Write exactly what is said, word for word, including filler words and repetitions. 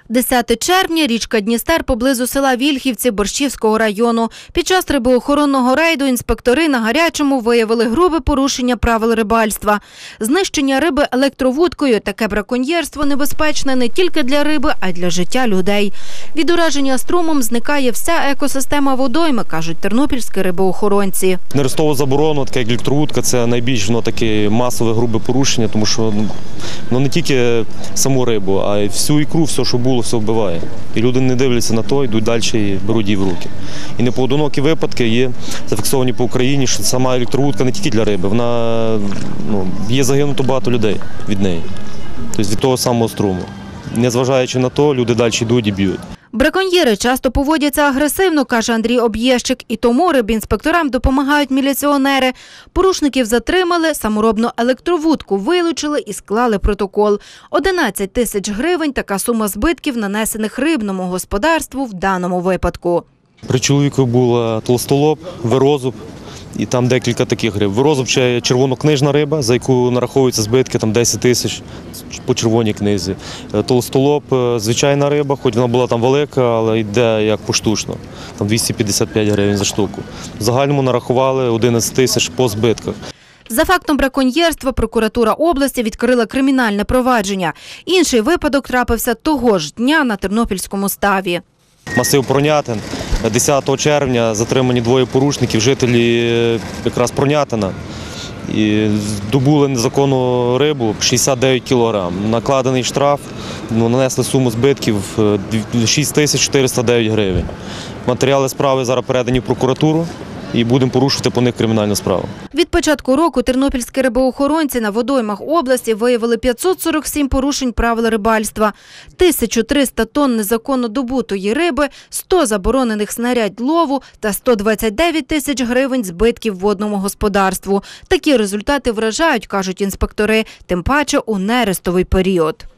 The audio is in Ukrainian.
десяте червня, річка Дністер поблизу села Вільхівці Борщівського району. Під час рибоохоронного рейду інспектори на гарячому виявили грубе порушення правил рибальства. Знищення риби електровудкою – таке браконьєрство небезпечне не тільки для риби, а й для життя людей. Від ураження струмом зникає вся екосистема водойми, кажуть тернопільські рибоохоронці. Нерестову заборону, така як електровудка, це найбільш ну, таке масове грубе порушення, тому що ну, не тільки саму рибу, а й всю ікру, все, що було, все вбиває. І люди не дивляться на то, йдуть далі і беруть її в руки. І непоодинокі випадки є зафіксовані по Україні, що сама електровудка не тільки для риби, вона ну, є загинуто багато людей від неї, тобто від того самого струму. Незважаючи на то, люди далі йдуть і б'ють. Браконьєри часто поводяться агресивно, каже Андрій Об'єщик, і тому рибінспекторам допомагають міліціонери. Порушників затримали, саморобну електровудку вилучили і склали протокол. одинадцять тисяч гривень – така сума збитків, нанесених рибному господарству в даному випадку. При чоловіку була толстолоб, вирозуб. І там декілька таких риб. Вирозуб – це червонокнижна риба, за яку нараховуються збитки там десять тисяч по червоній книзі. Толстолоб – звичайна риба, хоч вона була там велика, але йде як поштучно. Там двісті п'ятдесят п'ять гривень за штуку. В загальному нарахували одинадцять тисяч по збитках. За фактом браконьєрства прокуратура області відкрила кримінальне провадження. Інший випадок трапився того ж дня на Тернопільському ставі. Масив Пронятин. десятого червня затримані двоє порушників, жителі якраз Пронятина. І добули незаконну рибу шістдесят дев'ять кілограм. Накладений штраф, ну, нанесли суму збитків шість тисяч чотириста дев'ять гривень. Матеріали справи зараз передані в прокуратуру і будемо порушувати по них кримінальну справу. Від початку року тернопільські рибоохоронці на водоймах області виявили п'ятсот сорок сім порушень правил рибальства, тисяча триста тонн незаконно добутої риби, сто заборонених знарядь лову та сто двадцять дев'ять тисяч гривень збитків водному господарству. Такі результати вражають, кажуть інспектори, тим паче у нерестовий період.